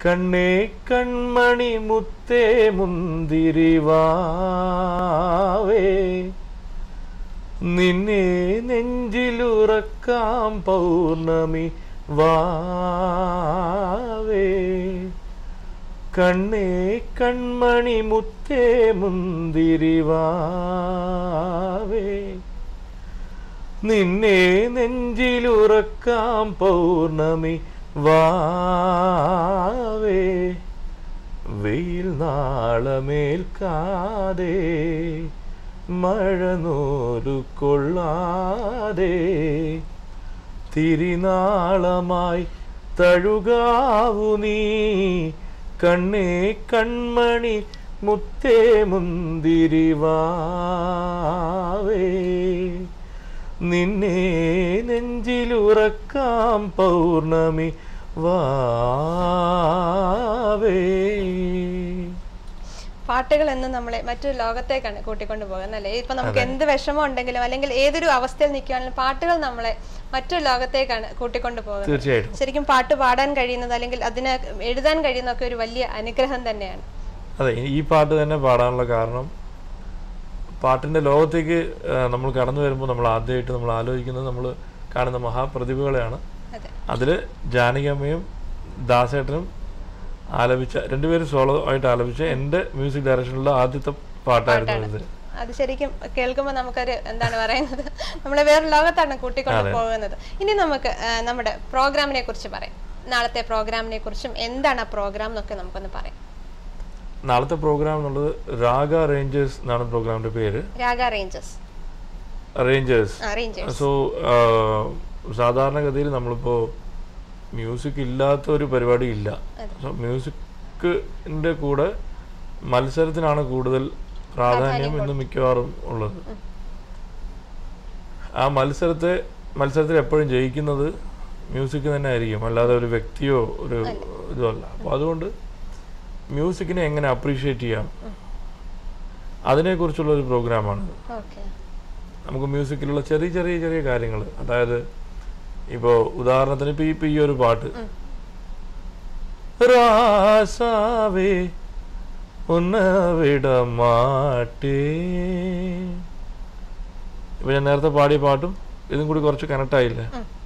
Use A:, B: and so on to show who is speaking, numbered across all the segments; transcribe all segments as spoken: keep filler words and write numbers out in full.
A: കണ്ണേ കൺമണി മുത്തേ മുന്തിരിവാവേ നിന്നെ നെഞ്ചിലുറക്കാം പൗർണമി വാവേ കണ്ണേ കൺമണി മുത്തേ മുന്തിരിവാവേ നിന്നെ നെഞ്ചിലുറക്കാം പൗർണമി വാവേ വെയിൽ നാളമേൽക്കാതെ മഴ നൂലു കൊള്ളാതെ തിരിനാളമായി തഴുകാവു നീ കണ്ണേ കൺമണി മുത്തേ മുന്തിരിവാവേ നിന്നെ നെഞ്ചിലുറക്കാം പൗർണമി വാവേ.
B: പാട്ടുകൾ എന്ന് നമ്മളെ മറ്റൊരു ലോകത്തേക്കാണ് കൂട്ടിക്കൊണ്ടു പോകുന്നത് അല്ലേ? ഇപ്പൊ നമുക്ക് എന്ത് വിഷമം ഉണ്ടെങ്കിലും അല്ലെങ്കിൽ ഏതൊരു അവസ്ഥയിൽ നിൽക്കുകയാണെങ്കിലും പാട്ടുകൾ നമ്മളെ മറ്റൊരു ലോകത്തേക്കാണ് കൂട്ടിക്കൊണ്ടു പോകുന്നത്.
A: തീർച്ചയായിട്ടും
B: ശരിക്കും പാട്ട് പാടാൻ കഴിയുന്നത് അല്ലെങ്കിൽ അതിന് എഴുതാൻ കഴിയുന്നതൊക്കെ ഒരു വലിയ അനുഗ്രഹം തന്നെയാണ്.
A: അതെ, ഈ പാട്ട് തന്നെ പാടാനുള്ള കാരണം പാട്ടിൻ്റെ ലോകത്തേക്ക് നമ്മൾ കടന്നു വരുമ്പോൾ നമ്മൾ ആദ്യമായിട്ട് നമ്മൾ ആലോചിക്കുന്നത് നമ്മൾ കാണുന്ന മഹാപ്രതിഭകളെയാണ്. അതിൽ ജാനകിയമ്മയും ദാസേട്ടനും ആലപിച്ച രണ്ടുപേരും സോളോ ആയിട്ട് ആലപിച്ച എൻ്റെ മ്യൂസിക് ഡയറക്ഷനിലുള്ള ആദ്യത്തെ പാട്ടായിരുന്നു ഇത്.
B: അത് ശരിക്കും കേൾക്കുമ്പോൾ നമുക്കൊരു എന്താണ് പറയുന്നത്, നമ്മളെ വേറെ ലോകത്താണ് കൂട്ടിക്കൊണ്ട് പോകുന്നത്. ഇനി നമുക്ക് നമ്മുടെ പ്രോഗ്രാമിനെ കുറിച്ച് പറയാം. നാളത്തെ പ്രോഗ്രാമിനെ കുറിച്ചും എന്താണ് ആ പ്രോഗ്രാം എന്നൊക്കെ നമുക്കൊന്ന് പറയാം.
A: നാളത്തെ പ്രോഗ്രാം എന്നുള്ളത് രാഗ റേഞ്ചേഴ്സ് എന്നാണ് പ്രോഗ്രാമിന്റെ പേര്.
B: രാഗ റേഞ്ചേഴ്സ്
A: റേഞ്ചേഴ്സ് സോ സാധാരണഗതിയിൽ നമ്മളിപ്പോ മ്യൂസിക് ഇല്ലാത്ത ഒരു പരിപാടി ഇല്ല. സോ മ്യൂസിക്കിന്റെ കൂടെ മത്സരത്തിനാണ് കൂടുതൽ പ്രാധാന്യം എന്ന് മിക്കവാറും ഉള്ളത്. ആ മത്സരത്തെ മത്സരത്തിൽ എപ്പോഴും ജയിക്കുന്നത് മ്യൂസിക് തന്നെ ആയിരിക്കും, അല്ലാതെ ഒരു വ്യക്തിയോ ഒരു ഇതോ അല്ല. അപ്പോൾ അതുകൊണ്ട് മ്യൂസിക്കിനെ എങ്ങനെ അപ്രീഷിയേറ്റ് ചെയ്യാം അതിനെക്കുറിച്ചുള്ള ഒരു പ്രോഗ്രാമാണ്. നമുക്ക് മ്യൂസിക്കിലുള്ള ചെറിയ ചെറിയ ചെറിയ കാര്യങ്ങൾ, അതായത് ഇപ്പോൾ ഉദാഹരണത്തിന് ഇപ്പം ഇപ്പം ഈ ഒരു പാട്ട് രാസാവേ ഉന്നവിട മാട്ടേ, ഇപ്പം ഞാൻ നേരത്തെ പാടിയ പാട്ടും ഇതും കൂടി കുറച്ച് കണക്ട് ആയില്ലേ?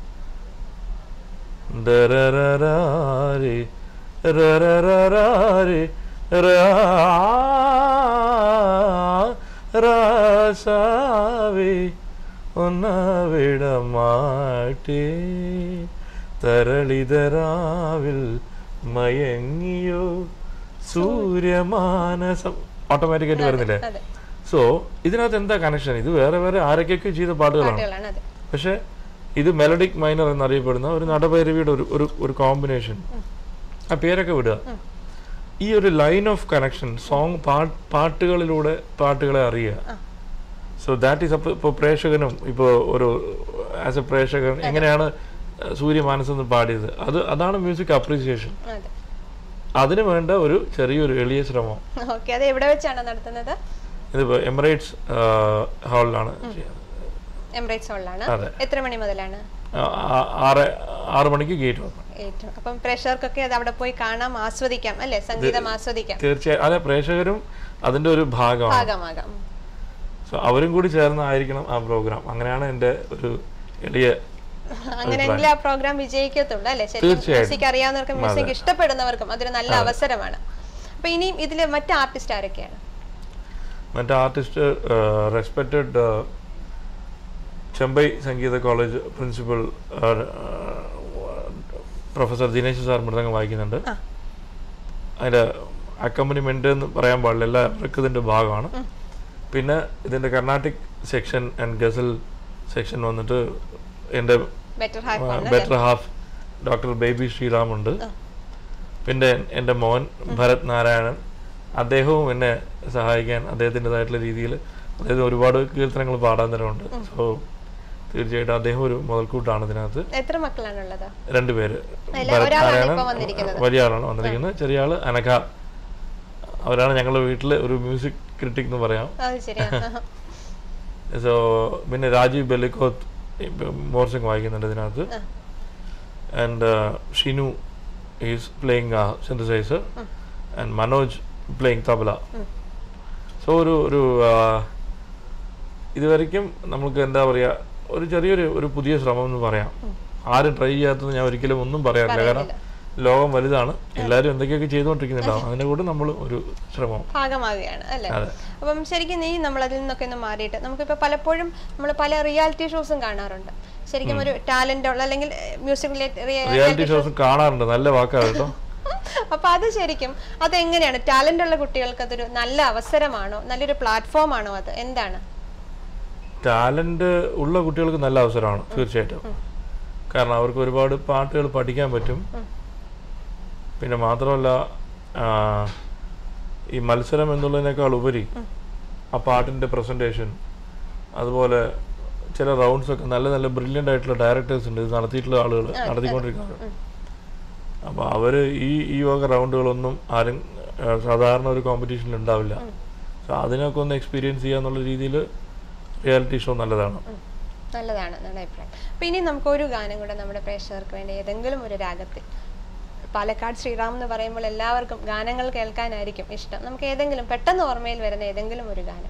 A: ദരരരാരേ രരരരാരേ രാസാവേ ഒന്നവിട മാട്ടേ തരളിതരാവിൽ മയങ്ങിയോ സൂര്യമാനസം ഓട്ടോമാറ്റിക്കായിട്ട് വരുന്നില്ലേ? സോ ഇതിനകത്ത് എന്താ കണക്ഷൻ? ഇത് വേറെ വേറെ ആരൊക്കെയൊക്കെ ചെയ്ത പാട്ടുകളാണ്, പക്ഷെ ഇത് മെലഡിക് മൈനർ എന്നറിയപ്പെടുന്ന ഒരു നടഭൈരവിയുടെ ഒരു ഒരു കോമ്പിനേഷൻ. ആ പേരൊക്കെ വിടുക. ഈ ഒരു ലൈൻ ഓഫ് കണക്ഷൻ സോങ് പാട്ടുകളിലൂടെ പാട്ടുകളെ അറിയുക. സോ ദാറ്റ് ഈസ് അപ്പോൾ ഇപ്പോൾ പ്രേക്ഷകനും ഇപ്പോൾ ഒരു ആസ് എ പ്രേക്ഷകൻ എങ്ങനെയാണ് സൂര്യമാനസം എന്ന് പാടിയത്, അത് അതാണ് മ്യൂസിക് അപ്രീസിയേഷൻ. അതിന് വേണ്ട ഒരു ചെറിയൊരു എളിയ ശ്രമം. ഇതിപ്പോ എമിറേറ്റ്സ് ഹാളിലാണ് ചെയ്യുന്നത്.
B: എത്ര മണി മുതലാണ്?
A: ആറ് ആറ് മണിക്ക് ഗേറ്റ് ഓപ്പൺ.
B: അപ്പം പ്രേക്ഷകർക്കൊക്കെ അത് അവിടെ പോയി കാണാം, ആസ്വദിക്കാം അല്ലേ? സംഗീതം ആസ്വദിക്കാം.
A: തീർച്ചയായും അതെ, പ്രേക്ഷകരും അതിന്റെ ഒരു ഭാഗമാകാം. സോ അവരും കൂടി ചേർന്നായിരിക്കണം ആ പ്രോഗ്രാം. അങ്ങനെയാണ് എൻ്റെ ഒരു എളിയ.
B: അങ്ങനെയെങ്കിലും ആ പ്രോഗ്രാം വിജയിക്കത്തുള്ളൂ അല്ലേ? മ്യൂസിക് അറിയാവുന്നവർക്കും മ്യൂസിക് ഇഷ്ടപ്പെടുന്നവർക്കും അതൊരു നല്ല അവസരമാണ്. അപ്പൊ ഇനി ഇതില് മറ്റ് ആർട്ടിസ്റ്റ് ആരൊക്കെയാണ്?
A: മറ്റ് artist respected Chembai Sangeetha college principal professor Dinesh sir mridangam വായിക്കുന്നുണ്ട്. അതിൻ്റെ അക്കമ്പനിമെൻ്റ് എന്ന് പറയാൻ പാടില്ല, എല്ലാവർക്കും ഇതിൻ്റെ ഭാഗമാണ്. പിന്നെ ഇതിൻ്റെ Carnatic section and ghazal section വന്നിട്ട് എൻ്റെ better half doctor Baby Sreeram ഉണ്ട്. പിന്നെ എൻ്റെ മോൻ ഭരത് നാരായണൻ, അദ്ദേഹവും എന്നെ സഹായിക്കാൻ അദ്ദേഹത്തിൻ്റെതായിട്ടുള്ള രീതിയിൽ അദ്ദേഹത്തിന് ഒരുപാട് കീർത്തനങ്ങൾ പാടാൻ തരമുണ്ട്. സോ തീർച്ചയായിട്ടും അദ്ദേഹം ഒരു മുതൽക്കൂട്ടാണ് ഇതിനകത്ത്.
B: എത്ര മക്കളാണുള്ളത്?
A: രണ്ടുപേര്. ഭരത് നാരായണൻ വലിയ ആളാണ് വന്നിരിക്കുന്നത്, ചെറിയ ആള് അനഘ. അവരാണ് ഞങ്ങളുടെ വീട്ടിലെ ഒരു മ്യൂസിക് ക്രിറ്റിക് എന്ന് പറയാം. സോ പിന്നെ രാജീവ് ബെല്ലിക്കോത്ത് മോർസിംഗ് വായിക്കുന്നുണ്ട് ഇതിനകത്ത്. And Shinu is playing synthesizer and Manoj playing tabla. So ഒരു ഒരു ഇതുവരെയ്ക്കും നമുക്ക് എന്താ പറയുക, ഒരു ചെറിയൊരു ഒരു പുതിയ ശ്രമം എന്ന് പറയാം. ആരും ട്രൈ ചെയ്യാത്തത് ഞാൻ ഒരിക്കലും ഒന്നും പറയാറില്ല. കാരണം ലോകം വലുതാണ്, എല്ലാവരും എന്തൊക്കെയൊക്കെ ചെയ്തുകൊണ്ടിരിക്കുന്നുണ്ടാവും, അതിന്റെ കൂടെ നമ്മൾ ഒരു ശ്രമം
B: ഭാഗമാകുകയാണ് അല്ലേ. അപ്പം ശരിക്കും നീ നമ്മൾ അതിൽ നിന്നൊക്കെ ഒന്ന് മാറിയിട്ട് നമുക്കിപ്പോൾ പലപ്പോഴും നമ്മൾ പല റിയാലിറ്റി ഷോസും കാണാറുണ്ട്. ശരിക്കും ഒരു ടാലന്റ് ഉള്ള അല്ലെങ്കിൽ മ്യൂസിക്
A: റിയാലിറ്റി ഷോസ് കാണാറുണ്ട്, നല്ല വാക്കാണ് കേട്ടോ.
B: അപ്പൊ അത് ശരിക്കും അതെങ്ങനെയാണ്? ടാലന്റ് ഉള്ള കുട്ടികൾക്ക് അതൊരു നല്ല അവസരമാണോ, നല്ലൊരു പ്ലാറ്റ്ഫോം ആണോ? അത് എന്താണ്?
A: ടാലന്റ് ഉള്ള കുട്ടികൾക്ക് നല്ല അവസരമാണ് തീർച്ചയായിട്ടും. കാരണം അവർക്ക് ഒരുപാട് പാട്ടുകൾ പഠിക്കാൻ പറ്റും. പിന്നെ മാത്രമല്ല, ഈ മത്സരം എന്നുള്ളതിനേക്കാൾ ഉപരി ആ പാട്ടിൻ്റെ പ്രസൻറ്റേഷൻ, അതുപോലെ ചില റൗണ്ട്സ് ഒക്കെ നല്ല നല്ല ബ്രില്യൻ്റ് ആയിട്ടുള്ള ഡയറക്ടേഴ്സ് ഉണ്ട് ഇത് നടത്തിയിട്ടുള്ള ആളുകൾ, നടത്തിക്കൊണ്ടിരിക്കുന്നത്. അപ്പോൾ അവർ ഈ ഈ വക റൗണ്ടുകളൊന്നും ആരും സാധാരണ ഒരു കോമ്പറ്റീഷനിൽ ഉണ്ടാവില്ല. സോ അതിനൊക്കെ ഒന്ന് എക്സ്പീരിയൻസ് ചെയ്യുക എന്നുള്ള രീതിയിൽ റിയാലിറ്റി ഷോ നല്ലതാണ്.
B: നല്ലതാണ്, നല്ല അഭിപ്രായം. അപ്പോൾ ഇനി നമുക്കൊരു ഗാനം കൂടെ നമ്മുടെ പ്രേക്ഷകർക്ക് വേണ്ടി ഏതെങ്കിലും ഒരു രാഗത്തിൽ, പാലക്കാട് ശ്രീറാം എന്ന് പറയുമ്പോൾ എല്ലാവർക്കും ഗാനങ്ങൾ കേൾക്കാനായിരിക്കും ഇഷ്ടം. നമുക്ക് ഏതെങ്കിലും പെട്ടെന്ന് ഓർമ്മയിൽ വരുന്ന ഏതെങ്കിലും ഒരു ഗാനം.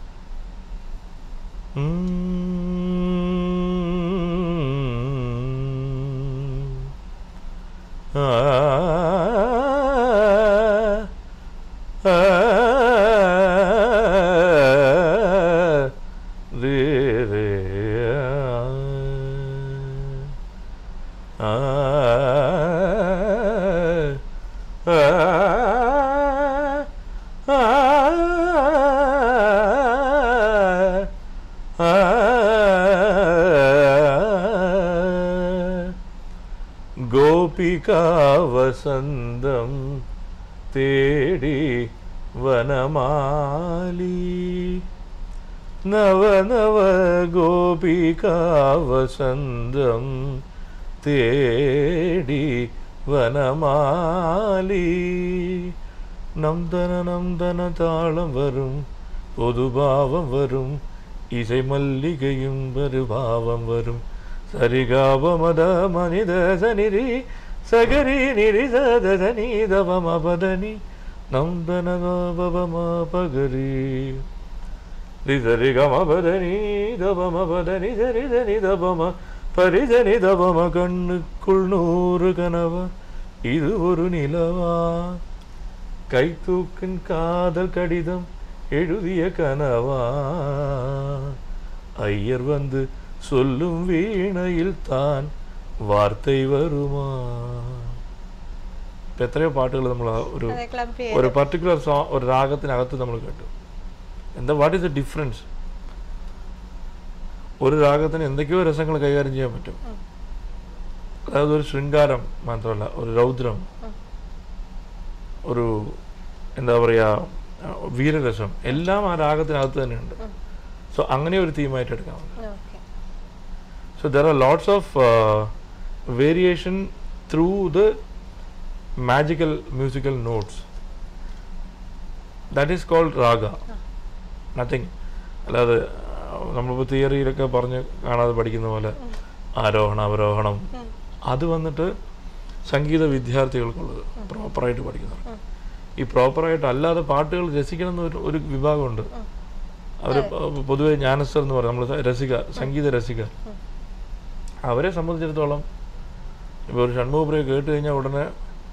A: ഗോപികാ വസന്തം തേടി വനമാലി, നവനവ ഗോപികാ വസന്തം തേടി വനമാലി, നന്ദന നന്ദന താളം വരും, പൊതുഭാവം വരും, ഇസൈ മല്ലികയും വരുഭാവം വരും, സരിഗാപമദ മനിദ സനിരി സഗരി നിരി സദനി ദവമ പദനി നന്ദന ഗവമ പഗരി സരിഗമ പദനി ദവമ പദനി സരി ധനി ദവമ പരിധനി ദവമ, കണ്ണുക്കുൾ നൂറ് കനവ ഇത് ഒരു നിലവാ, கைத்தூக்கின் காதல் கடிதம் எழுதிய கனவா, ஐயர் வந்து சொல்லும் வீணையில் தான் വാർത്തൈ വരുമാ. ഇപ്പം എത്രയോ പാട്ടുകൾ നമ്മൾ ഒരു ഒരു പർട്ടിക്കുലർ സോങ് ഒരു രാഗത്തിനകത്ത് നമ്മൾ കേട്ടു. എന്താ വാട്ട് ഈസ് ദ ഡിഫറൻസ്? ഒരു രാഗത്തിന് എന്തൊക്കെയോ രസങ്ങൾ കൈകാര്യം ചെയ്യാൻ പറ്റും. അതായത് ഒരു ശൃംഗാരം മാത്രമല്ല, ഒരു രൗദ്രം, ഒരു എന്താ പറയുക വീരരസം, എല്ലാം ആ രാഗത്തിനകത്ത് തന്നെയുണ്ട്. സോ അങ്ങനെ ഒരു തീമായിട്ട് എടുക്കാം. So there are lots of uh, variation through the magical musical notes. That is called raga. Nothing. അല്ലാതെ നമ്മളിപ്പോൾ തിയറിയിലൊക്കെ പറഞ്ഞ് കാണാതെ പഠിക്കുന്ന പോലെ ആരോഹണം അവരോഹണം അത് വന്നിട്ട് സംഗീത വിദ്യാർത്ഥികൾക്കുള്ളത് പ്രോപ്പറായിട്ട് പഠിക്കുന്നവർ. ഈ പ്രോപ്പറായിട്ട് അല്ലാതെ പാട്ടുകൾ രസിക്കണം എന്നൊരു ഒരു വിഭാഗമുണ്ട്. അവർ പൊതുവെ ജ്ഞാനസ്ഥർ എന്ന് പറയും, നമ്മൾ രസിക സംഗീത രസിക. അവരെ സംബന്ധിച്ചിടത്തോളം ഇപ്പോൾ ഒരു ഷൺമുഖപ്രിയ കേട്ട് കഴിഞ്ഞാൽ ഉടനെ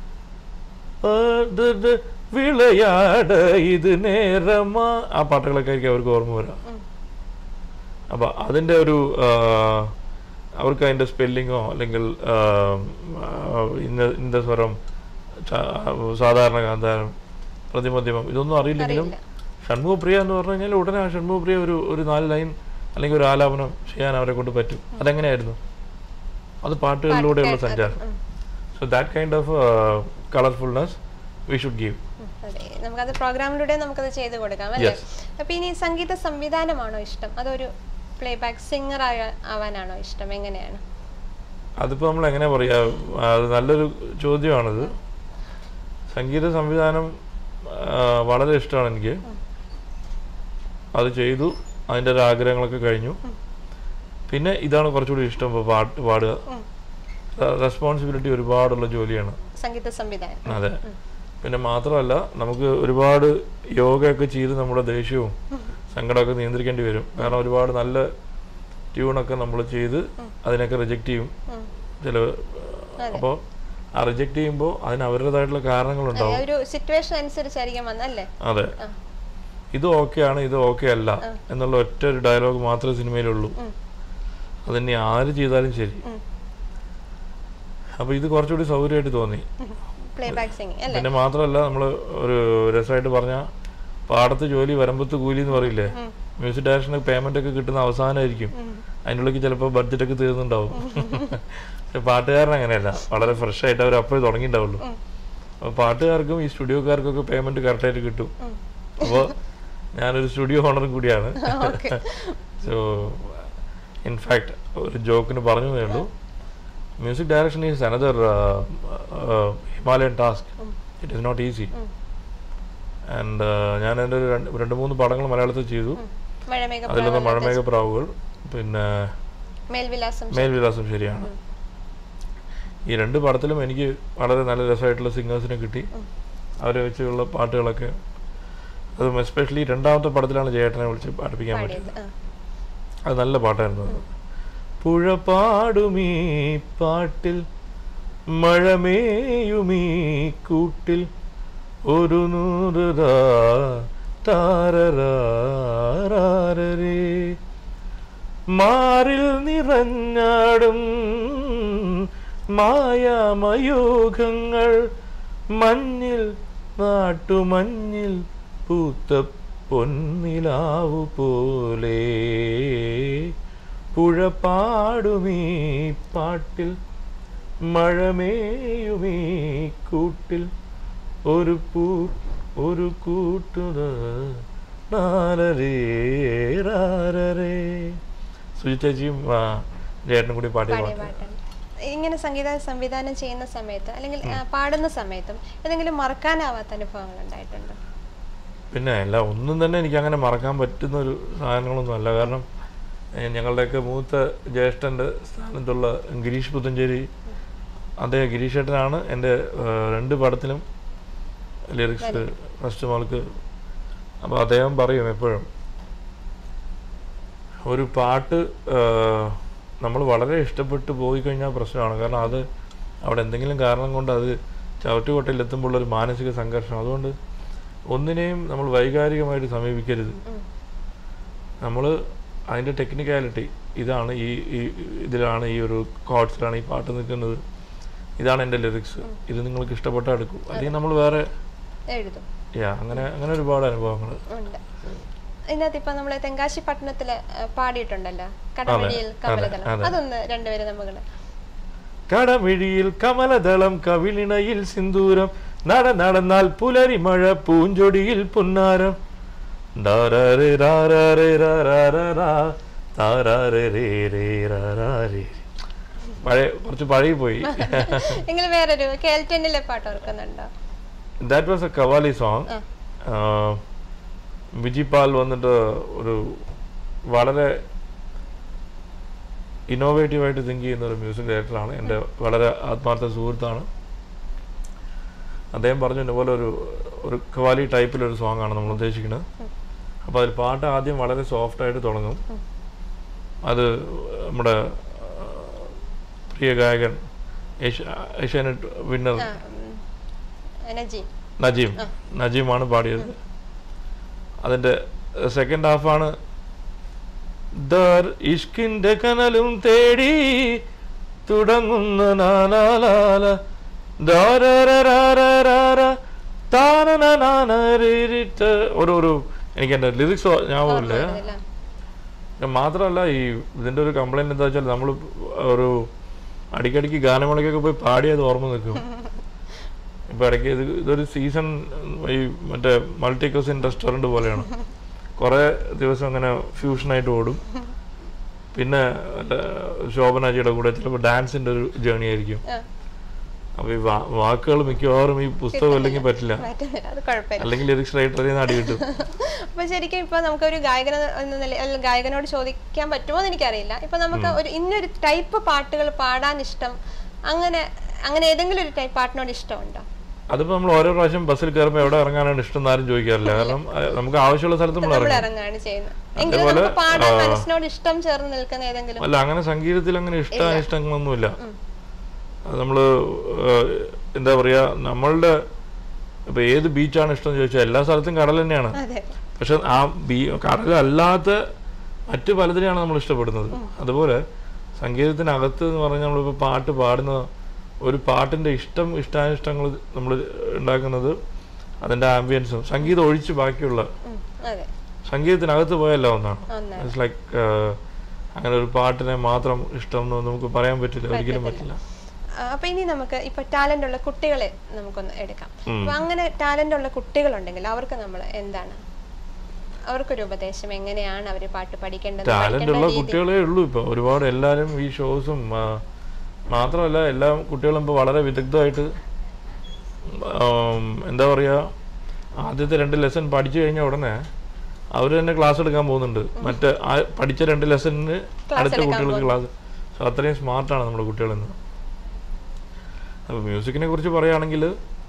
A: വിളയാട് ഇത് നേരമാ ആ പാട്ടുകളൊക്കെ ആയിരിക്കും അവർക്ക് ഓർമ്മ വരാം. അപ്പം അതിൻ്റെ ഒരു അവർക്ക് അതിൻ്റെ സ്പെല്ലിങ്ങോ അല്ലെങ്കിൽ ഇന്ന ഇന്ന സ്വരം, സാധാരണ ഗാന്ധാരം, പ്രതിമധ്യമം ഇതൊന്നും അറിയില്ലെങ്കിലും ഷൺമുഖപ്രിയ എന്ന് പറഞ്ഞു കഴിഞ്ഞാൽ ഉടനെ ആ ഷൺമുഖപ്രിയ ഒരു ഒരു നാല് ലൈൻ അല്ലെങ്കിൽ ഒരു ആലാപനം ചെയ്യാൻ അവരെ കൊണ്ട് പറ്റും. അതെങ്ങനെയായിരുന്നു? അത് പാട്ടുകളിലൂടെയുള്ള സഞ്ചാരം. So that kind of colourfulness we should give.
B: നമുക്കത് പ്രോഗ്രാമിലൂടെ നമുക്കത് ചെയ്തു കൊടുക്കാം അല്ലേ? അപ്പൊ ഇനി സംഗീത സംവിധാനമാണോ ഇഷ്ടം, അതൊരു പ്ലേ ബാക്ക് സിംഗർ ആവാനാണോ ഇഷ്ടം, എങ്ങനെയാണ്?
A: അതിപ്പോൾ നമ്മൾ എങ്ങനെ പറയാ, അത് നല്ലൊരു ചോദ്യമാണത്. സംഗീത സംവിധാനം വളരെ ഇഷ്ടമാണ് എനിക്ക്. അത് ചെയ്തു, അതിൻ്റെ ഒരു ആഗ്രഹങ്ങളൊക്കെ കഴിഞ്ഞു. പിന്നെ ഇതാണ് കുറച്ചുകൂടി ഇഷ്ടം, ഇപ്പോൾ പാട്ട് പാടുക. റെസ്പോൺസിബിലിറ്റി ഒരുപാടുള്ള ജോലിയാണ്.
B: സംഗീത സംവിധാനം.
A: അതെ. പിന്നെ മാത്രമല്ല നമുക്ക് ഒരുപാട് യോഗയൊക്കെ ചെയ്ത് നമ്മുടെ ദേഷ്യവും സങ്കടമൊക്കെ നിയന്ത്രിക്കേണ്ടി വരും. കാരണം ഒരുപാട് നല്ല ട്യൂണൊക്കെ നമ്മൾ ചെയ്ത് അതിനൊക്കെ റിജക്റ്റ് ചെയ്യും ചില. അപ്പോൾ ആ റിജക്റ്റ് ചെയ്യുമ്പോൾ അതിന് അവരുടേതായിട്ടുള്ള കാരണങ്ങളുണ്ടാവും. അതെ, ഇത് ഓക്കെയാണ്, ഇത് ഓക്കെ അല്ല എന്നുള്ള ഒറ്റ ഒരു ഡയലോഗ് മാത്രമേ സിനിമയിലുള്ളൂ. അതിനി ആര് ചെയ്താലും ശരി. അപ്പൊ ഇത് കുറച്ചുകൂടി സൗകര്യമായിട്ട് തോന്നി. പിന്നെ മാത്രമല്ല നമ്മൾ ഒരു രസമായിട്ട് പറഞ്ഞ പാടത്ത് ജോലി വരമ്പത്ത് കൂലി എന്ന് പറയില്ലേ, മ്യൂസിക് ഡയറക്ഷന് പേയ്മെന്റ് ഒക്കെ കിട്ടുന്ന അവസാനമായിരിക്കും. അതിനുള്ളിൽ ചിലപ്പോൾ ബഡ്ജറ്റ് ഒക്കെ തീർന്നുണ്ടാവും. പക്ഷെ പാട്ടുകാരൻ അങ്ങനെയല്ല, വളരെ ഫ്രഷ് ആയിട്ട് അവർ അപ്പോഴേ തുടങ്ങിയിട്ടുണ്ടാവുള്ളൂ. അപ്പോൾ പാട്ടുകാർക്കും ഈ സ്റ്റുഡിയോക്കാർക്കൊക്കെ പേയ്മെന്റ് കറക്റ്റായിട്ട് കിട്ടും. അപ്പോൾ ഞാനൊരു സ്റ്റുഡിയോ ഓണറും കൂടിയാണ്. സോ ഇൻഫാക്ട് ഒരു ജോക്കിന് പറഞ്ഞു തന്നേ ഉള്ളൂ, music direction is another uh, uh, Himalayan task. It is not easy. And ഞാൻ എൻ്റെ ഒരു രണ്ട് മൂന്ന് പടങ്ങൾ മലയാളത്തിൽ ചെയ്തു. അതിലൊന്ന് മഴമേഘ പ്രാവുകൾ, പിന്നെ മേൽവിലാസം. ശരിയാണ്. ഈ രണ്ട് പടത്തിലും എനിക്ക് വളരെ നല്ല രസമായിട്ടുള്ള സിംഗേഴ്സിനെ കിട്ടി. അവരെ വെച്ചുള്ള പാട്ടുകളൊക്കെ, അതും എസ്പെഷ്യലി രണ്ടാമത്തെ പടത്തിലാണ് ജയേട്ടനെ വിളിച്ച് പഠിപ്പിക്കാൻ പറ്റിയത്. അത് നല്ല പാട്ടായിരുന്നു. പുഴ പാടുമീ പാട്ടിൽ മഴമേയുമീ കൂട്ടിൽ ഒരു നൂറ് താരരേ മാറിൽ നിറഞ്ഞാടും മായാമയൂഖങ്ങൾ മഞ്ഞിൽ നാട്ടുമഞ്ഞിൽ പൂത്ത പൊന്നിലാവു പോലെ പുഴ പാടുമീ പാട്ടിൽ മഴമേയുമീ കൂട്ടിൽ ഒരു പൂ ഒരു കൂട്ടുകാരേ. സുജിത്തേച്ചിയും ചേട്ടനും കൂടി പാടിയ പാട്ട്.
B: ഇങ്ങനെ സംഗീത സംവിധാനം ചെയ്യുന്ന സമയത്ത് അല്ലെങ്കിൽ പാടുന്ന സമയത്തും ഏതെങ്കിലും മറക്കാനാവാത്ത അനുഭവങ്ങൾ ഉണ്ടായിട്ടുണ്ടോ?
A: പിന്നെ അല്ല, ഒന്നും തന്നെ എനിക്ക് അങ്ങനെ മറക്കാൻ പറ്റുന്ന ഒരു സാധനങ്ങളൊന്നും അല്ല. കാരണം ഞങ്ങളുടെയൊക്കെ മൂത്ത ജ്യേഷ്ഠൻ്റെ സ്ഥാനത്തുള്ള ഗിരീഷ് പുത്തഞ്ചേരി, അദ്ദേഹം ഗിരീഷ് ഏട്ടനാണ് എൻ്റെ രണ്ട് പടത്തിലും ലിറിക്സ് ഫസ്റ്റ് മാൾക്ക്. അപ്പോൾ അദ്ദേഹം പറയും എപ്പോഴും, ഒരു പാട്ട് നമ്മൾ വളരെ ഇഷ്ടപ്പെട്ട് പോയി കഴിഞ്ഞാൽ പ്രശ്നമാണ്. കാരണം അത് അവിടെ എന്തെങ്കിലും കാരണം കൊണ്ട് അത് ചവിട്ടുകൊട്ടയിലെത്തുമ്പോൾ ഒരു മാനസിക സംഘർഷം. അതുകൊണ്ട് ഒന്നിനെയും നമ്മൾ വൈകാരികമായിട്ട് സമീപിക്കരുത്. നമ്മൾ അതിൻ്റെ ടെക്നിക്കാലിറ്റി ഇതാണ്, ഈ ഇതിലാണ്, ഈ ഒരു കോഡ്സിലാണ് ഈ പാട്ട് നിൽക്കുന്നത്, ഇതാണ് എൻ്റെ ലിറിക്സ്, ഇത് നിങ്ങൾക്ക് ഇഷ്ടപ്പെട്ടാൽ എടുക്കും, അല്ലെങ്കിൽ നമ്മൾ വേറെ യാ അങ്ങനെ അങ്ങനെ ഒരുപാട് അനുഭവങ്ങൾ.
B: ഇതിനകത്ത് ഇപ്പൊ നമ്മള് തെങ്കാശി പട്ടണത്തില് പാടിയിട്ടുണ്ടല്ലോ, കടമിഴിയിൽ കമലദളം, അതൊന്ന് രണ്ടുപേരും നമ്മള്.
A: കടമിഴിയിൽ കമലദളം കവിളിണയിൽ സിന്ദൂരം നട നടന്നാൽ പുലരി മഴ പൂഞ്ചൊടിയിൽ പുന്നാരം പഴയ കുറച്ച് പഴയ പോയി.
B: വേറൊരു കേൾറ്റനിലെ പാട്ട് ഓർക്കുന്നുണ്ടോ?
A: That was a qawwali song. Bijibal വന്നിട്ട് ഒരു വളരെ ഇന്നോവേറ്റീവായിട്ട് തിങ്ക് ചെയ്യുന്ന ഒരു മ്യൂസിക് ഡയറക്ടറാണ്, എൻ്റെ വളരെ ആത്മാർത്ഥ സുഹൃത്താണ്. അദ്ദേഹം പറഞ്ഞു ഇതുപോലെ ഒരു ഒരു കവാലി ടൈപ്പിലൊരു സോങ് ആണ് നമ്മൾ ഉദ്ദേശിക്കുന്നത്. അപ്പോൾ അതിൽ പാട്ട് ആദ്യം വളരെ സോഫ്റ്റായിട്ട് തുടങ്ങും. അത് നമ്മുടെ പ്രിയ ഗായകൻ ഏഷ്യാനെറ്റ് വിന്നർ നജീം നജീമാണ് പാടിയത്. അതിൻ്റെ സെക്കൻഡ് ഹാഫാണ് ദർ ഇഷ്കിൻ്റെ കനലും തേടി തുടങ്ങുന്ന നാലാലാല ഒരു ഒരു എനിക്ക് എൻ്റെ ലിറിക്സ് ഞാനില്ല. മാത്രമല്ല ഈ ഇതിൻ്റെ ഒരു കംപ്ലൈൻറ്റ് എന്താ വെച്ചാൽ നമ്മൾ ഒരു അടിക്കടിക്ക് ഗാനമേളയ്ക്കൊക്കെ പോയി പാടിയത് ഓർമ്മ നിൽക്കും. ഇപ്പം ഇടയ്ക്ക് ഇത് ഇതൊരു സീസൺ ഈ മറ്റേ മൾട്ടി ക്യൂസിൻ റെസ്റ്റോറൻറ്റ് പോലെയാണ്, കുറേ ദിവസം അങ്ങനെ ഫ്യൂഷനായിട്ട് ഓടും. പിന്നെ ശോഭനാജിയുടെ കൂടെ ചിലപ്പോൾ ഡാൻസിൻ്റെ ഒരു ജേണി ആയിരിക്കും. അപ്പോൾ ഈ വാക്കുകൾ മിക്കവാറും ഈ പുസ്തകം അല്ലെങ്കിൽ പറ്റില്ല, അല്ലെങ്കിൽ ലിറിക്സ് റൈറ്ററിൽ നിന്ന് അടി കിട്ടും.
B: അപ്പൊ ശരിക്കും ഇപ്പൊ നമുക്ക് ഒരു ഗായകന ഗായകനോട് ചോദിക്കാൻ പറ്റുമോ എന്ന് എനിക്കറിയില്ല. ഇപ്പൊ നമുക്ക് ഒരു ഇന്നൊരു ടൈപ്പ് പാട്ടുകൾ പാടാൻ ഇഷ്ടം, അങ്ങനെ അങ്ങനെ ഏതെങ്കിലും ഒരു ടൈപ്പ് പാട്ടിനോട് ഇഷ്ടമുണ്ടോ?
A: അതിപ്പോ നമ്മൾ ഓരോ പ്രാവശ്യം ബസ്സിൽ കയറുമ്പോൾ എവിടെ ഇറങ്ങാനാണ് ഇഷ്ടം എന്നാരും ചോദിക്കാറില്ല. കാരണം നമുക്ക് ആവശ്യമുള്ള സ്ഥലത്ത് നമ്മൾ
B: ഇറങ്ങാണ് ചെയ്യുന്നത്. മനസ്സിനോട് ഇഷ്ടം ചേർന്ന് നിൽക്കുന്ന ഏതെങ്കിലും
A: അല്ല, അങ്ങനെ സംഗീതത്തിൽ അങ്ങനെ ഇഷ്ടാനിഷ്ടങ്ങളൊന്നുമില്ല. നമ്മള് എന്താ പറയാ, നമ്മളുടെ ഇപ്പൊ ഏത് ബീച്ചാണ് ഇഷ്ടം ചോദിച്ചാൽ എല്ലാ സ്ഥലത്തും കടൽ തന്നെയാണ്. പക്ഷെ ആ ബീ കടലല്ലാത്ത മറ്റു പലതിനെയാണ് നമ്മൾ ഇഷ്ടപ്പെടുന്നത്. അതുപോലെ സംഗീതത്തിനകത്ത് എന്ന് പറഞ്ഞാൽ നമ്മളിപ്പോൾ പാട്ട് പാടുന്ന ഒരു പാട്ടിന്റെ ഇഷ്ടം ഇഷ്ടാനിഷ്ടങ്ങൾ നമ്മൾ ഉണ്ടാക്കുന്നത് അതിന്റെ ആംബിയൻസും സംഗീതം ഒഴിച്ച് ബാക്കിയുള്ള സംഗീതത്തിനകത്ത് പോയല്ല ഒന്നാണ്. ഇറ്റ്സ് ലൈക്ക് അങ്ങനെ ഒരു പാട്ടിനെ മാത്രം ഇഷ്ടം എന്ന് നമുക്ക് പറയാൻ പറ്റില്ല, ഒരിക്കലും പറ്റില്ല.
B: അപ്പൊ ഇനി നമുക്ക് ഇപ്പൊ ടാലന്റ് ഉള്ള കുട്ടികളെ നമുക്കൊന്ന് എടുക്കാം. അപ്പൊ അങ്ങനെ ടാലന്റ് ഉള്ള കുട്ടികളുണ്ടെങ്കിൽ അവർക്ക് നമ്മൾ എന്താണ്, അവർക്കൊരു ഉപദേശം, എങ്ങനെയാണ് അവര് പാട്ട് പഠിക്കേണ്ടത്?
A: ടാലന്റ് ഉള്ള കുട്ടികളെ ഉള്ളൂ ഇപ്പൊ ഒരുപാട്. എല്ലാരും ഈ ഷോസും മാത്രമല്ല, എല്ലാ കുട്ടികളും ഇപ്പൊ വളരെ വിദഗ്ധമായിട്ട് എന്താ പറയാ, ആദ്യത്തെ രണ്ട് ലെസൺ പഠിച്ചു കഴിഞ്ഞ ഉടനെ അവർ തന്നെ ക്ലാസ് എടുക്കാൻ പോകുന്നുണ്ട്. മറ്റേ പഠിച്ച രണ്ട് ലെസണിന് അടുത്ത കുട്ടികൾക്ക് ക്ലാസ്. സോ അത്രയും സ്മാർട്ടാണ് നമ്മുടെ കുട്ടികളെന്ന്. അപ്പോൾ മ്യൂസിക്കിനെ കുറിച്ച് പറയുകയാണെങ്കിൽ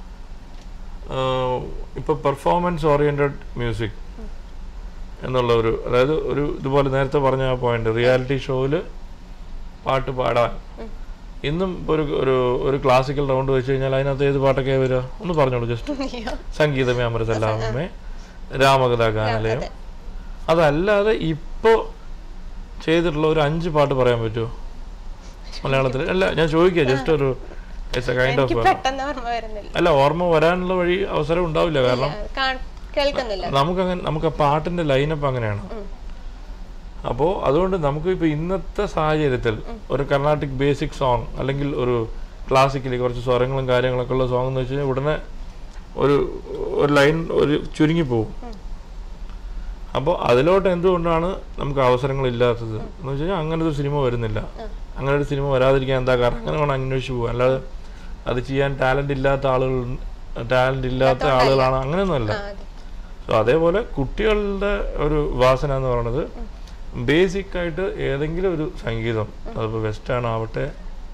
A: ഇപ്പോൾ പെർഫോമൻസ് ഓറിയൻറ്റഡ് മ്യൂസിക് എന്നുള്ള ഒരു, അതായത് ഒരു ഇതുപോലെ നേരത്തെ പറഞ്ഞ ആ പോയിന്റ്, റിയാലിറ്റി ഷോയിൽ പാട്ട് പാടാൻ ഇന്നും ഒരു ഒരു ഒരു ക്ലാസിക്കൽ റൗണ്ട് വെച്ച് കഴിഞ്ഞാൽ അതിനകത്ത് ഏത് പാട്ടൊക്കെ വരിക ഒന്ന് പറഞ്ഞോളൂ. ജസ്റ്റ് സംഗീതമേ അമൃതല്ലാമേ, രാമകഥാ ഗാനാലയം. അതല്ലാതെ ഇപ്പോൾ ചെയ്തിട്ടുള്ള ഒരു അഞ്ച് പാട്ട് പറയാൻ പറ്റുമോ മലയാളത്തിൽ? അല്ല, ഞാൻ ചോദിക്കുക, ജസ്റ്റ് ഒരു കൈൻഡ് ഓഫ്, അല്ല ഓർമ്മ വരാനുള്ള വഴി അവസരം ഉണ്ടാവില്ല. കാരണം നമുക്കങ്ങനെ നമുക്ക് ആ പാട്ടിന്റെ ലൈനപ്പ് അങ്ങനെയാണ്. അപ്പോൾ അതുകൊണ്ട് നമുക്ക് ഇപ്പോൾ ഇന്നത്തെ സാഹചര്യത്തിൽ ഒരു കർണാട്ടിക് ബേസിക് സോങ് അല്ലെങ്കിൽ ഒരു ക്ലാസിക്കലി കുറച്ച് സ്വരങ്ങളും കാര്യങ്ങളൊക്കെ ഉള്ള സോങ് എന്ന് വെച്ച് കഴിഞ്ഞാൽ ഉടനെ ഒരു ഒരു ലൈൻ ഒരു ചുരുങ്ങിപ്പോവും. അപ്പോൾ അതിലോട്ട് എന്തുകൊണ്ടാണ് നമുക്ക് അവസരങ്ങളില്ലാത്തത് എന്ന് വെച്ച് കഴിഞ്ഞാൽ അങ്ങനെ ഒരു സിനിമ വരുന്നില്ല. അങ്ങനെ ഒരു സിനിമ വരാതിരിക്കാൻ എന്താ കാരണം? അങ്ങനെ വേണം അന്വേഷിച്ച് പോകും. അല്ലാതെ അത് ചെയ്യാൻ ടാലന്റ് ഇല്ലാത്ത ആളുകൾ ടാലന്റ് ഇല്ലാത്ത ആളുകളാണ്, അങ്ങനെയൊന്നുമല്ല. സോ അതേപോലെ കുട്ടികളുടെ ഒരു വാസന എന്ന് പറയുന്നത് ബേസിക് ആയിട്ട് ഏതെങ്കിലും ഒരു സംഗീതം, അതിപ്പോൾ വെസ്റ്റേൺ ആവട്ടെ,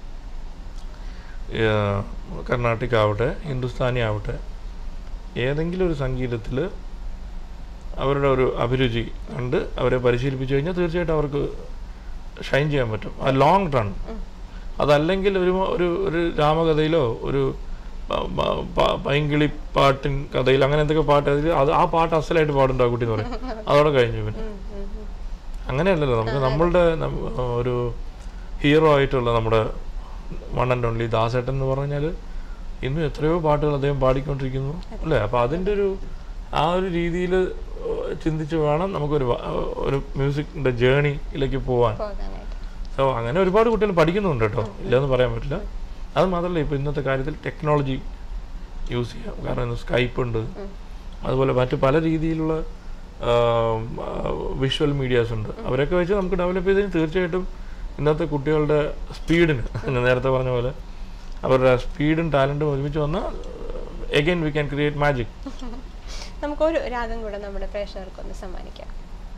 A: കർണാട്ടിക് ആവട്ടെ, ഹിന്ദുസ്ഥാനി ആവട്ടെ, ഏതെങ്കിലും ഒരു സംഗീതത്തിൽ അവരുടെ ഒരു അഭിരുചി കണ്ട് അവരെ പരിശീലിപ്പിച്ചു കഴിഞ്ഞാൽ തീർച്ചയായിട്ടും അവർക്ക് ഷൈൻ ചെയ്യാൻ പറ്റും. ആ ലോങ് റൺ. അതല്ലെങ്കിൽ ഒരു ഒരു ഒരു രാമകഥയിലോ ഒരു പൈങ്കിളി പാട്ടിൻ കഥയിൽ അങ്ങനെ എന്തൊക്കെ പാട്ട് അതിൽ അത് ആ പാട്ട് അസലായിട്ട് പാടുണ്ടോ ആ കുട്ടി എന്ന് പറയും, അതോടെ കഴിഞ്ഞു. പിന്നെ അങ്ങനെയല്ലല്ലോ. നമുക്ക് നമ്മളുടെ ഒരു ഹീറോ ആയിട്ടുള്ള നമ്മുടെ വൺ ആൻഡ് ഓൺലി ദാസേട്ടൻ എന്ന് പറഞ്ഞാൽ ഇന്നും എത്രയോ പാട്ടുകൾ അദ്ദേഹം പാടിക്കൊണ്ടിരിക്കുന്നു അല്ലേ? അപ്പോൾ അതിൻ്റെ ഒരു ആ ഒരു രീതിയിൽ ചിന്തിച്ച് വേണം നമുക്കൊരു ഒരു മ്യൂസിക്കിൻ്റെ ജേണിയിലേക്ക് പോകാൻ. സോ അങ്ങനെ ഒരുപാട് കുട്ടികൾ പഠിക്കുന്നുണ്ട് കേട്ടോ, ഇല്ലയെന്ന് പറയാൻ പറ്റില്ല. അത് മാത്രമല്ല, ഇപ്പോൾ ഇന്നത്തെ കാര്യത്തിൽ ടെക്നോളജി യൂസ് ചെയ്യാം. കാരണം സ്കൈപ്പ് ഉണ്ട്, അതുപോലെ മറ്റു പല രീതിയിലുള്ള വിഷ്വൽ മീഡിയാസ് ഉണ്ട്. അവരൊക്കെ വെച്ച് നമുക്ക് ഡെവലപ്പ് ചെയ്തതിന് തീർച്ചയായിട്ടും ഇന്നത്തെ കുട്ടികളുടെ സ്പീഡിന്, നേരത്തെ പറഞ്ഞ പോലെ അവരുടെ സ്പീഡും ടാലൻറ്റും ഒരുമിച്ച് വന്നാൽ again we can create magic.
B: നമുക്കൊരു രാഗം കൂടെ നമ്മുടെ പ്രേക്ഷകർക്കൊന്ന് സമ്മാനിക്കാം.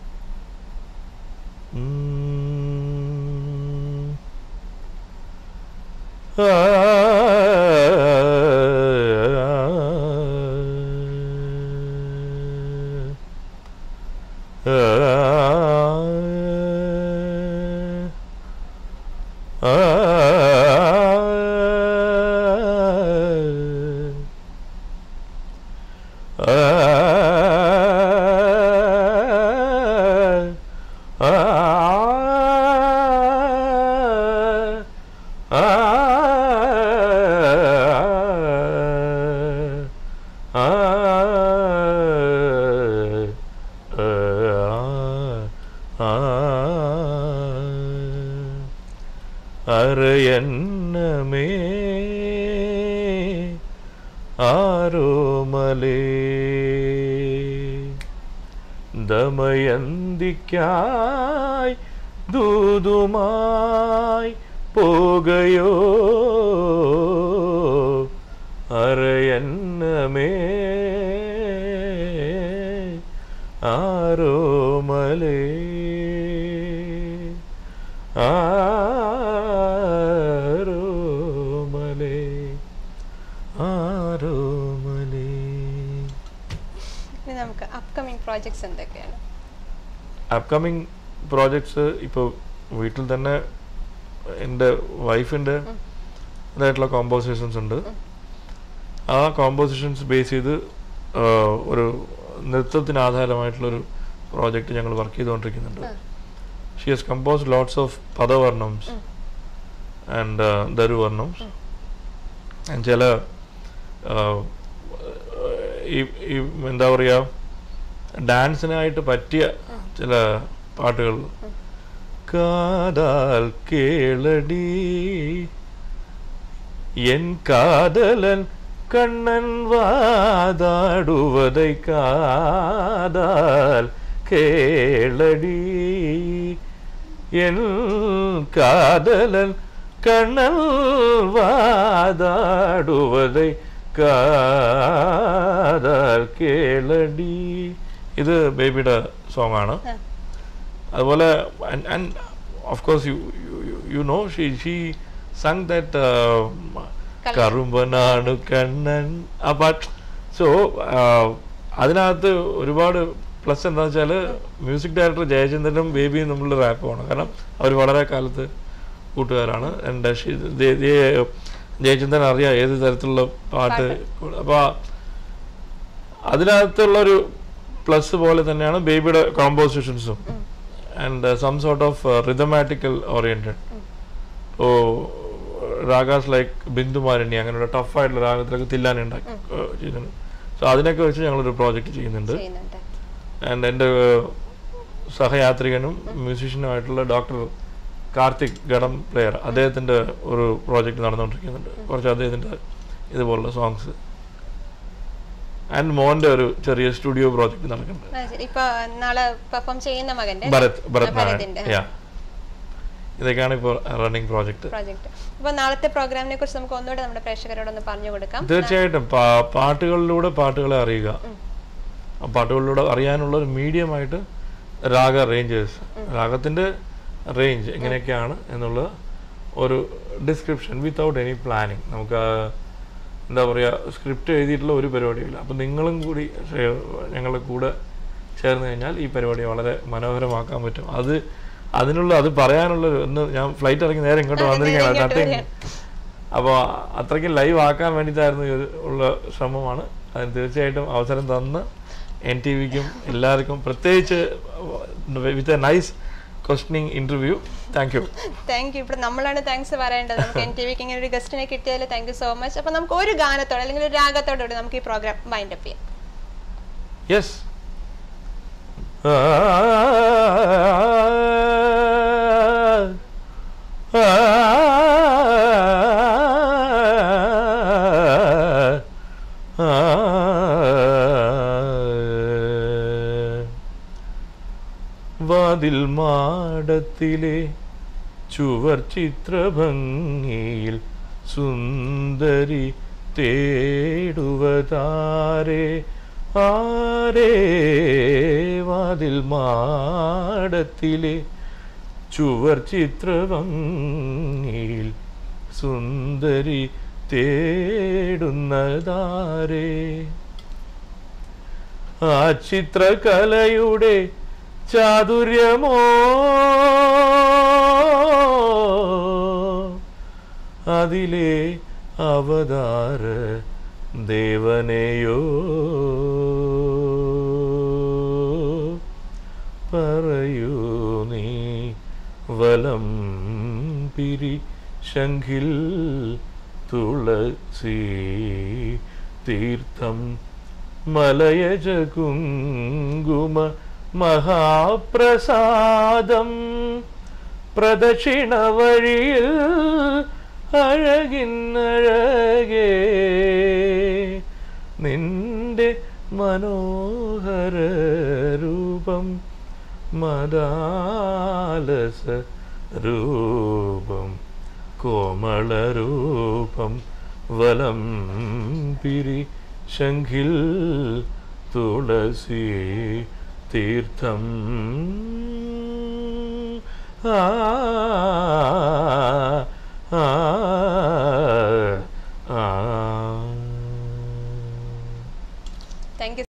A: അരയന്നമേ ആരോമലേ ദമയന്തിക്കായി ദൂതുമായി പോകയോ അരയന്നമേ ആരോമലേ ആരോമലേ. ആരോമലേ.
B: ഇനി നമുക്ക് അപ്കമിങ് പ്രോജക്ട്സ് എന്തൊക്കെയാണ്?
A: അപ്കമിങ് പ്രോജക്ട്സ് ഇപ്പോൾ വീട്ടിൽ തന്നെ എൻ്റെ വൈഫിൻ്റെ ഇതായിട്ടുള്ള കോമ്പോസിഷൻസ് ഉണ്ട്. ആ കോമ്പോസിഷൻസ് ബേസ് ചെയ്ത് ഒരു നൃത്തത്തിന് ആധാരമായിട്ടുള്ളൊരു പ്രോജക്റ്റ് ഞങ്ങൾ വർക്ക് ചെയ്തുകൊണ്ടിരിക്കുന്നുണ്ട്. She has composed lots of padavarnams and daruvarnams and ചില ഈ എന്താ പറയുക ഡാൻസിനായിട്ട് പറ്റിയ ചില പാട്ടുകൾ. കാതാൽ കേളടി എൻ കാതലൻ കണ്ണൻ വാതാടുവதை കാതാൽ കേളടി എൻ കാതലൻ കണ്ണൻ വാതാടുവதை കാതാൽ കേളടി. ഇത് ബേബിയുടെ സോങ് ആണ്. അതുപോലെ of course you you know she she sung that കറുമ്പനാണ് കണ്ണൻ ആ പാട്ട്. സോ അതിനകത്ത് ഒരുപാട് പ്ലസ് എന്താണെന്ന് വെച്ചാൽ മ്യൂസിക് ഡയറക്ടർ ജയചന്ദ്രനും ബേബിയും തമ്മിലുള്ള റാപ്പാണ്. കാരണം അവർ വളരെ കാലത്ത് കൂട്ടുകാരാണ്. എൻ്റെ ജയചന്ദ്രൻ അറിയാം ഏത് തരത്തിലുള്ള പാട്ട്. അപ്പോൾ അതിനകത്തുള്ളൊരു പ്ലസ് പോലെ തന്നെയാണ് ബേബിയുടെ കോമ്പോസിഷൻസും and some sort of rhythmatical oriented. Oh ragas like Bindumalini അങ്ങനെയുള്ള ടഫായിട്ടുള്ള രാഗത്തിലൊക്കെ തില്ലാനെ ഉണ്ടാക്കി ചെയ്യുന്നുണ്ട്. സോ അതിനൊക്കെ വെച്ച് ഞങ്ങളൊരു പ്രോജക്റ്റ് ചെയ്യുന്നുണ്ട്. ആൻഡ് എൻ്റെ സഹയാത്രികനും മ്യൂസീഷ്യനുമായിട്ടുള്ള ഡോക്ടർ കാർത്തിക് ഗഡം പ്ലെയർ അദ്ദേഹത്തിൻ്റെ ഒരു പ്രോജക്റ്റ് നടന്നുകൊണ്ടിരിക്കുന്നുണ്ട്. കുറച്ച് അദ്ദേഹത്തിൻ്റെ ഇതുപോലുള്ള സോങ്സ് ആൻഡ് മോൻ്റെ ഒരു ചെറിയ സ്റ്റുഡിയോ പ്രോജക്റ്റ് നടക്കുന്നുണ്ട്. ഭരത് ഭരത് നാരായൺ. ഇതൊക്കെയാണ് ഇപ്പോൾ റണ്ണിംഗ് പ്രോജക്റ്റ്.
B: അപ്പോൾ നാളത്തെ പ്രോഗ്രാമിനെ കുറിച്ച് നമുക്ക് ഒന്നുകൂടെ നമ്മുടെ പ്രേക്ഷകരോടൊന്ന് പറഞ്ഞു കൊടുക്കാം.
A: തീർച്ചയായിട്ടും പാട്ടുകളിലൂടെ പാട്ടുകളെ അറിയുക. പാട്ടുകളിലൂടെ അറിയാനുള്ള ഒരു മീഡിയമായിട്ട് രാഗ റേഞ്ചേഴ്സ്, രാഗത്തിൻ്റെ റേഞ്ച് എങ്ങനെയൊക്കെയാണ് എന്നുള്ള ഒരു ഡിസ്ക്രിപ്ഷൻ വിത്തൗട്ട് എനി പ്ലാനിങ്. നമുക്ക് എന്താ പറയുക സ്ക്രിപ്റ്റ് എഴുതിയിട്ടുള്ള ഒരു പരിപാടിയില്ല. അപ്പം നിങ്ങളും കൂടി ഞങ്ങളുടെ കൂടെ ചേർന്ന് കഴിഞ്ഞാൽ ഈ പരിപാടി വളരെ മനോഹരമാക്കാൻ പറ്റും. അത് അതിനുള്ള അത് പറയാനുള്ള ഒന്ന് ഞാൻ ഫ്ലൈറ്റ് ഇറങ്ങി നേരെ ഇങ്ങോട്ട് വന്നിരിക്കുകയാണ് നത്തിങ്. അപ്പോൾ അത്രയ്ക്കും ലൈവ് ആക്കാൻ വേണ്ടിയിട്ടായിരുന്നു ഉള്ള ശ്രമമാണ്. അതിന് തീർച്ചയായിട്ടും അവസരം തന്ന് എൻ ടി വിക്കും എല്ലാവർക്കും പ്രത്യേകിച്ച് with a nice questioning interview thank you.
B: Thank you. ഇപ്പോൾ നമ്മളാണ് താങ്ക്സ് പറയേണ്ടത്. നമുക്ക് എൻ ടി വിക്ക് ഇങ്ങനെ ഒരു ഗസ്റ്റിനെ കിട്ടിയതിൽ താങ്ക് യു സോ മച്ച്. അപ്പോൾ നമുക്ക് ഒരു ഗാനത്തോടെ അല്ലെങ്കിൽ ഒരു രാഗത്തോടുകൂടി നമുക്ക് ഈ പ്രോഗ്രാം വൈൻഡ് അപ്പ് ചെയ്യാം.
A: യെസ്. വാതിൽ മാടത്തിലെ ചുവർ ചിത്രഭംഗിയിൽ സുന്ദരി തേടുവതാരേ ആരേ. വാതിൽ മാടത്തിലെ ചുവർ ചിത്രഭംഗിയിൽ സുന്ദരി തേടുന്നതാരേ. ആ ചിത്രകലയുടെ ചാതുര്യമോ അതിലെ അവതാര ദേവനെയോ പറയൂ നീ വലം പിരി ശംഖിൽ തുളസി തീർത്ഥം മലയജ കുങ്കുമ മഹാപ്രസാദം പ്രദക്ഷിണ വഴിയിൽ അഴകിന്നഴകേ നിന്റെ മനോഹര രൂപം മദാലസ രൂപം കോമളരൂപം വലം പിരി ശംഖിൽ തുളസി തീർത്ഥം. ആ ആ ആ
B: താങ്ക് യു.